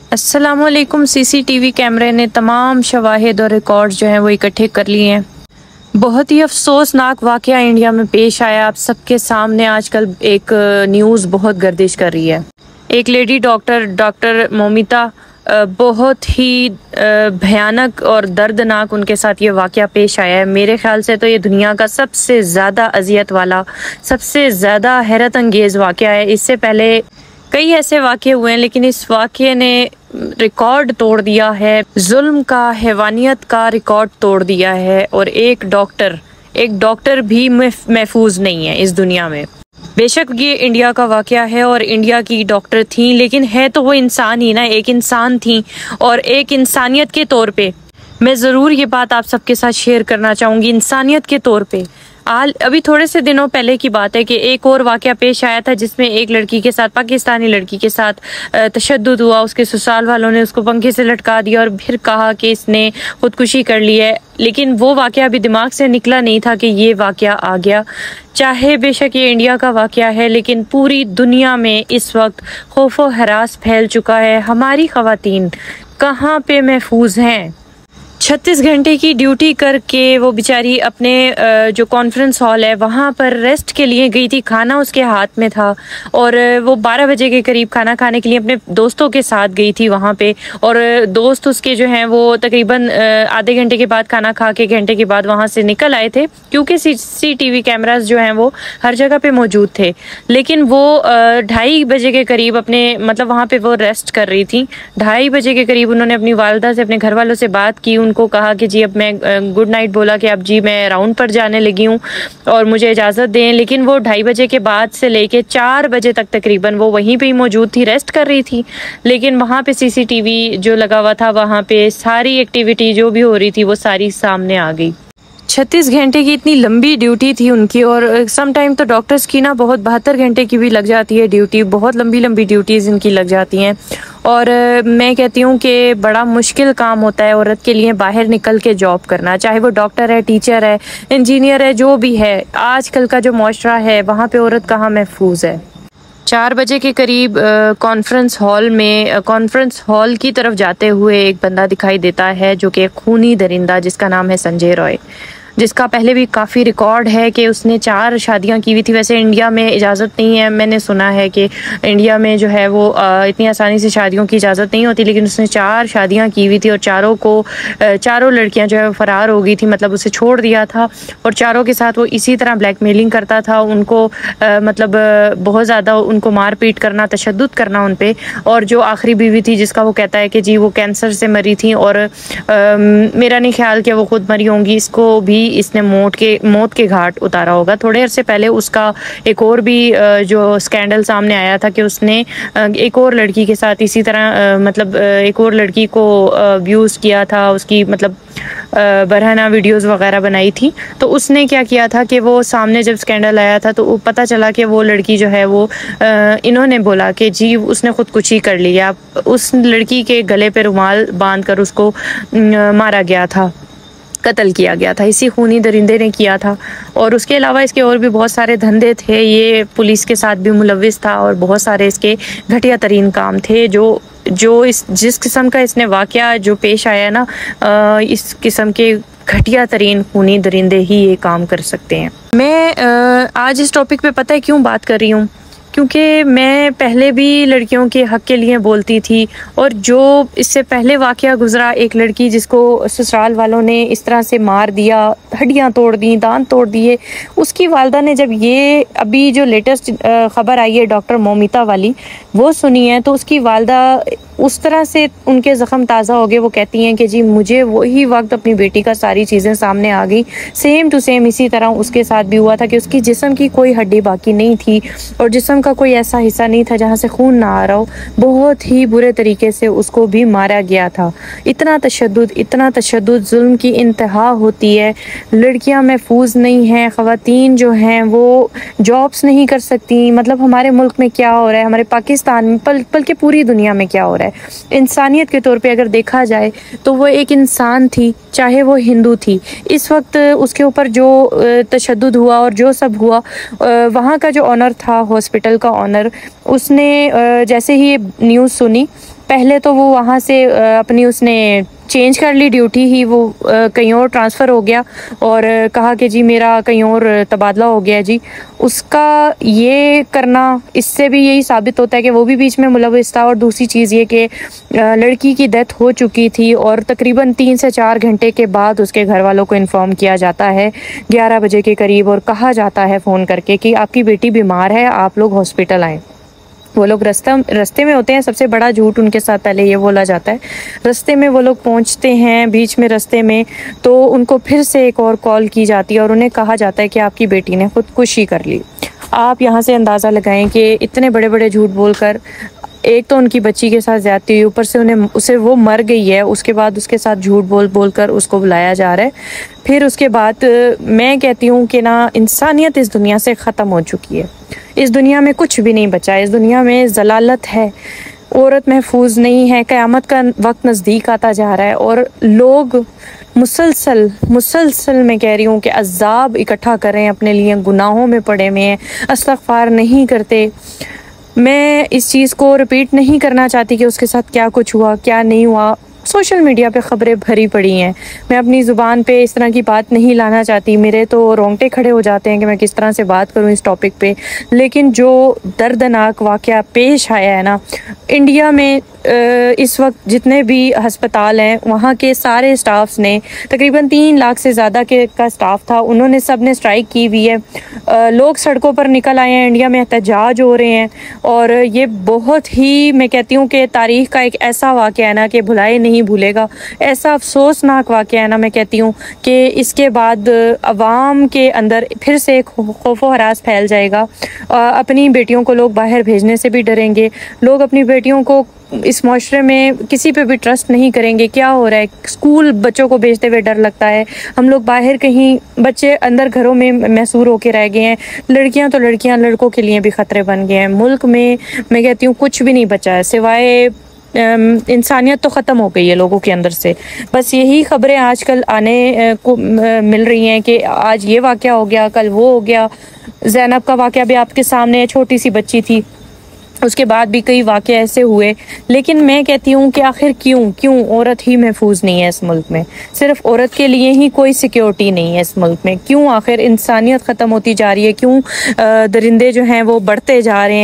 अस्सलामुअलैकुम। सीसीटीवी कैमरे ने तमाम शवाहिद और रिकॉर्ड्स जो हैं वो इकट्ठे कर लिए हैं। बहुत ही अफसोसनाक वाक़या इंडिया में पेश आया। आप सबके सामने आजकल एक न्यूज़ बहुत गर्दिश कर रही है। एक लेडी डॉक्टर मोमिता, बहुत ही भयानक और दर्दनाक उनके साथ ये वाक़या पेश आया है। मेरे ख़्याल से तो ये दुनिया का सबसे ज़्यादा अज़ियत वाला, सबसे ज़्यादा हैरत अंगेज़ वाक़या है। इससे पहले कई ऐसे वाक़े हुए हैं, लेकिन इस वाक़े ने रिकॉर्ड तोड़ दिया है, जुल्म का, हैवानियत का रिकॉर्ड तोड़ दिया है। और एक डॉक्टर भी महफूज नहीं है इस दुनिया में। बेशक ये इंडिया का वाक़या है और इंडिया की डॉक्टर थी, लेकिन है तो वो इंसान ही ना, एक इंसान थी। और एक इंसानियत के तौर पे मैं ज़रूर ये बात आप सबके साथ शेयर करना चाहूँगी। इंसानियत के तौर पे अभी थोड़े से दिनों पहले की बात है कि एक और वाक़या पेश आया था, जिसमें एक लड़की के साथ, पाकिस्तानी लड़की के साथ तशद्दुद हुआ। उसके ससुराल वालों ने उसको पंखे से लटका दिया और फिर कहा कि इसने खुदकुशी कर ली है। लेकिन वो वाक़या अभी दिमाग से निकला नहीं था कि ये वाक़या आ गया। चाहे बेशक ये इंडिया का वाक़या है, लेकिन पूरी दुनिया में इस वक्त खौफ व हरास फैल चुका है। हमारी ख़वातीन कहाँ पे महफूज हैं? 36 घंटे की ड्यूटी करके वो बेचारी अपने जो कॉन्फ्रेंस हॉल है वहाँ पर रेस्ट के लिए गई थी। खाना उसके हाथ में था और वो 12 बजे के करीब खाना खाने के लिए अपने दोस्तों के साथ गई थी वहाँ पे। और दोस्त उसके जो हैं वो तकरीबन आधे घंटे के बाद, खाना खा के घंटे के बाद वहाँ से निकल आए थे, क्योंकि सीसीटीवी कैमरास जो हैं वो हर जगह पे मौजूद थे। लेकिन वो 2:30 बजे के करीब अपने मतलब वहाँ पे वो रेस्ट कर रही थी। 2:30 बजे के करीब उन्होंने अपनी वालदा से, अपने घर वालों से बात की, उनको कहा कि जी अब मैं गुड नाइट बोला कि अब जी मैं राउंड पर जाने लगी हूँ और मुझे इजाज़त दें। लेकिन वो 2:30 बजे के बाद से लेके 4 बजे तक तकरीबन वो वहीं पे ही मौजूद थी, रेस्ट कर रही थी। लेकिन वहाँ पे सीसीटीवी जो लगा हुआ था, वहाँ पे सारी एक्टिविटी जो भी हो रही थी वो सारी सामने आ गई। 36 घंटे की इतनी लंबी ड्यूटी थी उनकी। और सम टाइम तो डॉक्टर्स की ना बहुत 72 घंटे की भी लग जाती है ड्यूटी। बहुत लंबी लंबी ड्यूटीज़ इनकी लग जाती हैं। और मैं कहती हूँ कि बड़ा मुश्किल काम होता है औरत के लिए बाहर निकल के जॉब करना, चाहे वो डॉक्टर है, टीचर है, इंजीनियर है, जो भी है। आजकल का जो माशरा है वहाँ पे औरत कहाँ महफूज है। 4 बजे के करीब कॉन्फ्रेंस हॉल की तरफ जाते हुए एक बंदा दिखाई देता है, जो कि खूनी दरिंदा, जिसका नाम है संजय रॉय, जिसका पहले भी काफ़ी रिकॉर्ड है कि उसने 4 शादियां की हुई थी। वैसे इंडिया में इजाज़त नहीं है, मैंने सुना है कि इंडिया में जो है वो इतनी आसानी से शादियों की इजाज़त नहीं होती, लेकिन उसने 4 शादियां की हुई थी और चारों लड़कियां जो है फरार हो गई थी, मतलब उसे छोड़ दिया था। और चारों के साथ वो इसी तरह ब्लैकमेलिंग करता था उनको, मतलब बहुत ज़्यादा उनको मार पीट करना, तशद्दुद करना उन पर। और जो आखिरी बीवी थी, जिसका वो कहता है कि जी वो कैंसर से मरी थी और मेरा नहीं ख्याल कि वो खुद मरी होंगी, इसको भी इसने मौत के घाट उतारा होगा। थोड़े अरसे पहले उसका एक और भी जो स्कैंडल सामने आया था कि उसने एक और लड़की के साथ इसी तरह मतलब एक और लड़की को अब्यूज़ किया था, उसकी मतलब बरहना वीडियोस वगैरह बनाई थी। तो उसने क्या किया था कि वो सामने जब स्कैंडल आया था तो पता चला कि वो लड़की जो है वो इन्होंने बोला कि जी उसने खुदकुशी कर लिया। उस लड़की के गले पे रुमाल बांध कर उसको मारा गया था, कत्ल किया गया था। इसी खूनी दरिंदे ने किया था। और उसके अलावा इसके और भी बहुत सारे धंधे थे। ये पुलिस के साथ भी मुलविस था और बहुत सारे इसके घटिया तरीन काम थे। जिस किस्म का इसने वाक़या जो पेश आया ना, इस किस्म के घटिया तरीन खूनी दरिंदे ही ये काम कर सकते हैं। मैं आज इस टॉपिक पे पता है क्यों बात कर रही हूँ? क्योंकि मैं पहले भी लड़कियों के हक़ के लिए बोलती थी। और जो इससे पहले वाक़या गुज़रा, एक लड़की जिसको ससुराल वालों ने इस तरह से मार दिया, हड्डियां तोड़ दी, दांत तोड़ दिए, उसकी वालदा ने जब ये अभी जो लेटेस्ट ख़बर आई है डॉक्टर मोमिता वाली, वो सुनी है, तो उसकी वालदा उस तरह से उनके ज़ख्म ताज़ा हो गए। वो कहती हैं कि जी मुझे वही वक्त अपनी बेटी का सारी चीज़ें सामने आ गई, सेम टू सेम इसी तरह उसके साथ भी हुआ था कि उसकी जिस्म की कोई हड्डी बाकी नहीं थी और जिस्म का कोई ऐसा हिस्सा नहीं था जहाँ से खून ना आ रहा हो। बहुत ही बुरे तरीके से उसको भी मारा गया था। इतना तशद्दुद जुल्म की इंतहा होती है। लड़कियाँ महफूज नहीं हैं, ख़वातीन जो हैं वो जॉब्स नहीं कर सकती। मतलब हमारे मुल्क में क्या हो रहा है, हमारे पाकिस्तान में, बल्कि पूरी दुनिया में क्या हो रहा है। इंसानियत के तौर पे अगर देखा जाए तो वो एक इंसान थी, चाहे वो हिंदू थी। इस वक्त उसके ऊपर जो तशद्दुद हुआ और जो सब हुआ, वहाँ का जो ऑनर था, हॉस्पिटल का ऑनर, उसने जैसे ही ये न्यूज़ सुनी पहले तो वो वहाँ से अपनी उसने चेंज कर ली ड्यूटी ही, वो कहीं और ट्रांसफ़र हो गया और कहा कि जी मेरा कहीं और तबादला हो गया जी। उसका ये करना, इससे भी यही साबित होता है कि वो भी बीच में मुलविस था। और दूसरी चीज़ ये कि लड़की की डेथ हो चुकी थी और तकरीबन 3 से 4 घंटे के बाद उसके घर वालों को इन्फॉर्म किया जाता है 11 बजे के करीब, और कहा जाता है फ़ोन करके कि आपकी बेटी बीमार है, आप लोग हॉस्पिटल आएँ। वो लोग रास्ते में होते हैं। सबसे बड़ा झूठ उनके साथ पहले ये बोला जाता है। रास्ते में वो लोग पहुंचते हैं, बीच में रास्ते में तो उनको फिर से एक और कॉल की जाती है और उन्हें कहा जाता है कि आपकी बेटी ने खुदकुशी कर ली। आप यहाँ से अंदाज़ा लगाएं कि इतने बड़े बड़े झूठ बोलकर, एक तो उनकी बच्ची के साथ ज़्यादती हुई, ऊपर से उसे वो मर गई है, उसके बाद उसके साथ झूठ बोल कर उसको बुलाया जा रहा है। फिर उसके बाद मैं कहती हूँ कि ना, इंसानियत इस दुनिया से ख़त्म हो चुकी है। इस दुनिया में कुछ भी नहीं बचा है। इस दुनिया में ज़लालत है, औरत महफूज नहीं है। क़यामत का वक्त नज़दीक आता जा रहा है और लोग मुसलसल मैं कह रही हूँ कि अज़ाब इकट्ठा करें अपने लिए, गुनाहों में पड़े हुए हैं, इस्तिग़फ़ार नहीं करते। मैं इस चीज़ को रिपीट नहीं करना चाहती कि उसके साथ क्या कुछ हुआ क्या नहीं हुआ। सोशल मीडिया पे ख़बरें भरी पड़ी हैं। मैं अपनी ज़ुबान पे इस तरह की बात नहीं लाना चाहती। मेरे तो रोंगटे खड़े हो जाते हैं कि मैं किस तरह से बात करूं इस टॉपिक पे। लेकिन जो दर्दनाक वाक़या पेश आया है ना इंडिया में, इस वक्त जितने भी अस्पताल हैं वहाँ के सारे स्टाफ्स ने, तकरीबन 3 लाख से ज़्यादा का स्टाफ था, उन्होंने सब ने स्ट्राइक की हुई है। लोग सड़कों पर निकल आए हैं, इंडिया में एहतजाज हो रहे हैं। और ये बहुत ही, मैं कहती हूँ कि तारीख़ का एक ऐसा वाक़या है ना कि भुलाए नहीं भूलेगा। ऐसा अफसोसनाक वाक़या है ना, मैं कहती हूँ कि इसके बाद अवाम के अंदर फिर से एक खौफ व हरास फैल जाएगा। अपनी बेटियों को लोग बाहर भेजने से भी डरेंगे। लोग अपनी बेटियों को इस माशरे में किसी पे भी ट्रस्ट नहीं करेंगे। क्या हो रहा है, स्कूल बच्चों को भेजते हुए डर लगता है। हम लोग बाहर कहीं, बच्चे अंदर घरों में महसूर होके रह गए हैं। लड़कियां तो लड़कियां, लड़कों के लिए भी ख़तरे बन गए हैं। मुल्क में मैं कहती हूँ कुछ भी नहीं बचा है, सिवाय इंसानियत तो ख़त्म हो गई है लोगों के अंदर से। बस यही ख़बरें आजकल आने को मिल रही हैं कि आज ये वाक़या हो गया, कल वो हो गया। ज़ैनब का वाक़या भी आपके सामने है, छोटी सी बच्ची थी। उसके बाद भी कई वाक़े ऐसे हुए। लेकिन मैं कहती हूँ कि आखिर क्यों औरत ही महफूज नहीं है इस मुल्क में। सिर्फ औरत के लिए ही कोई सिक्योरिटी नहीं है इस मुल्क में। क्यों आखिर इंसानियत ख़त्म होती जा रही है? क्यों दरिंदे जो हैं वो बढ़ते जा रहे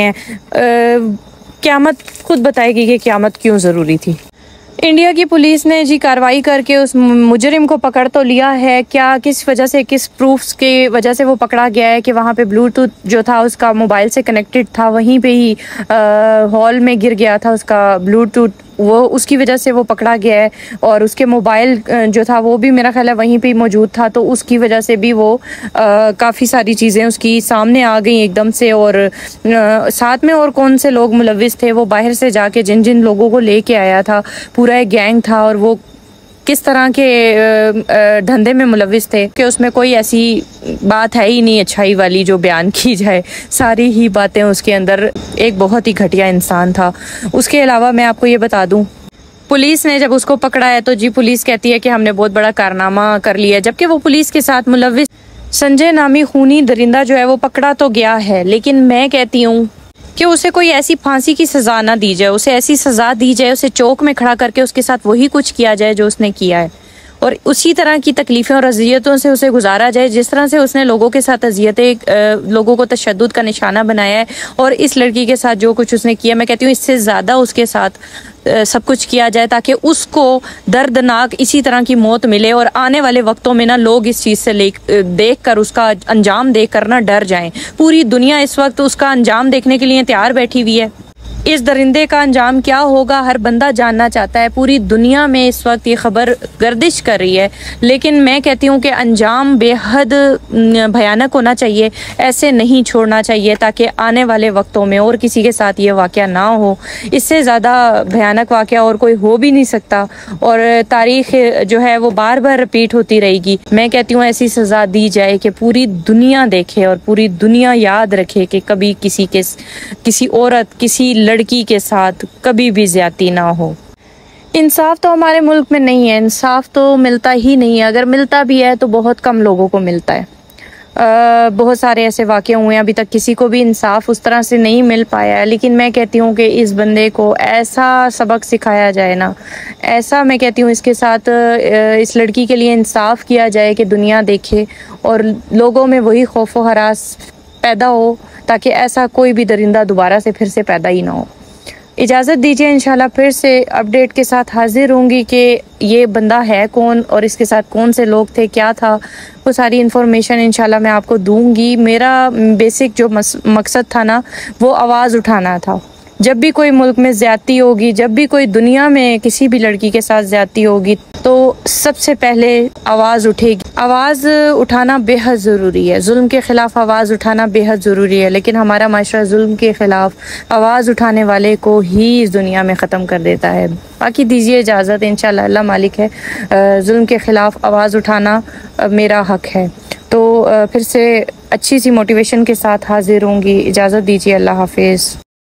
हैं? क़यामत खुद बताएगी कि क़यामत क्यों ज़रूरी थी। इंडिया की पुलिस ने जी कार्रवाई करके उस मुजरिम को पकड़ तो लिया है। क्या, किस वजह से, किस प्रूफ्स के वजह से वो पकड़ा गया है कि वहाँ पे ब्लूटूथ जो था उसका मोबाइल से कनेक्टेड था, वहीं पे ही हॉल में गिर गया था उसका ब्लूटूथ, वो उसकी वजह से वो पकड़ा गया है। और उसके मोबाइल जो था वो भी मेरा ख्याल है वहीं पे ही मौजूद था, तो उसकी वजह से भी वो काफ़ी सारी चीज़ें उसकी सामने आ गई एकदम से। और साथ में और कौन से लोग मुलविस थे, वो बाहर से जाके जिन जिन लोगों को लेके आया था, पूरा एक गैंग था और वो किस तरह के धंधे में मुलविस थे कि उसमें कोई ऐसी बात है ही नहीं अच्छाई वाली जो बयान की जाए। सारी ही बातें उसके अंदर, एक बहुत ही घटिया इंसान था। उसके अलावा मैं आपको ये बता दूं, पुलिस ने जब उसको पकड़ा है तो जी पुलिस कहती है कि हमने बहुत बड़ा कारनामा कर लिया, जबकि वो पुलिस के साथ मुलविस संजय नामी खूनी दरिंदा जो है वो पकड़ा तो गया है। लेकिन मैं कहती हूँ कि उसे कोई ऐसी फांसी की सज़ा ना दी जाए, उसे ऐसी सज़ा दी जाए, उसे चौक में खड़ा करके उसके साथ वही कुछ किया जाए जो उसने किया है, और उसी तरह की तकलीफ़ें और अज़ियतों से उसे गुजारा जाए जिस तरह से उसने लोगों के साथ अज़ियतें, लोगों को तशद्दुद का निशाना बनाया है। और इस लड़की के साथ जो कुछ उसने किया, मैं कहती हूँ इससे ज़्यादा उसके साथ सब कुछ किया जाए ताकि उसको दर्दनाक इसी तरह की मौत मिले। और आने वाले वक्तों में ना लोग इस चीज़ से देख कर, उसका अंजाम देख कर ना डर जाएं। पूरी दुनिया इस वक्त उसका अंजाम देखने के लिए तैयार बैठी हुई है। इस दरिंदे का अंजाम क्या होगा हर बंदा जानना चाहता है। पूरी दुनिया में इस वक्त ये खबर गर्दिश कर रही है। लेकिन मैं कहती हूँ कि अंजाम बेहद भयानक होना चाहिए, ऐसे नहीं छोड़ना चाहिए ताकि आने वाले वक्तों में और किसी के साथ ये वाक़या ना हो। इससे ज़्यादा भयानक वाक़या और कोई हो भी नहीं सकता और तारीख़ जो है वो बार बार रिपीट होती रहेगी। मैं कहती हूँ ऐसी सज़ा दी जाए कि पूरी दुनिया देखे और पूरी दुनिया याद रखे कि कभी किसी औरत, किसी लड़की के साथ कभी भी ज्यादती ना हो। इंसाफ तो हमारे मुल्क में नहीं है, इंसाफ तो मिलता ही नहीं है। अगर मिलता भी है तो बहुत कम लोगों को मिलता है। बहुत सारे ऐसे वाक़े हुए हैं, अभी तक किसी को भी इंसाफ उस तरह से नहीं मिल पाया है। लेकिन मैं कहती हूँ कि इस बंदे को ऐसा सबक सिखाया जाए ना, ऐसा मैं कहती हूँ इसके साथ इस लड़की के लिए इंसाफ किया जाए कि दुनिया देखे और लोगों में वही खौफ व हरास पैदा हो, ताकि ऐसा कोई भी दरिंदा दोबारा से फिर से पैदा ही ना हो। इजाज़त दीजिए, इंशाल्लाह फिर से अपडेट के साथ हाजिर होंगी कि ये बंदा है कौन और इसके साथ कौन से लोग थे, क्या था, वो सारी इन्फॉर्मेशन इंशाल्लाह मैं आपको दूंगी। मेरा बेसिक जो मकसद था ना, वो आवाज़ उठाना था। जब भी कोई मुल्क में ज़्यादती होगी, जब भी कोई दुनिया में किसी भी लड़की के साथ ज़्यादती होगी, तो सबसे पहले आवाज़ उठेगी। आवाज़ उठाना बेहद ज़रूरी है, जुल्म के ख़िलाफ़ आवाज़ उठाना बेहद ज़रूरी है। लेकिन हमारा माशरा जुल्म के ख़िलाफ़ आवाज़ उठाने वाले को ही इस दुनिया में ख़त्म कर देता है। बाकी दीजिए इजाज़त, इंशाल्लाह अल्लाह मालिक है। जुल्म के ख़िलाफ़ आवाज़ उठाना मेरा हक़ है। तो फिर से अच्छी सी मोटिवेशन के साथ हाजिर होंगी। इजाज़त दीजिए, अल्लाह हाफिज़।